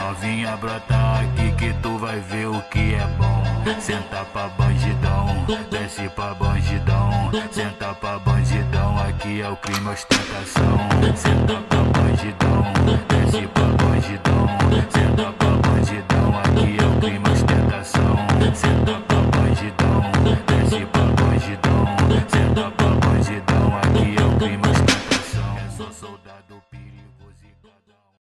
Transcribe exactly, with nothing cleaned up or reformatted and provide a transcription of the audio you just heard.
Novinha brota aqui que tu vai ver o que é bom. Senta pra bandidão, desce pra bandidão. Senta pra bandidão, aqui é o crime ostentação. Senta pra bandidão, desce pra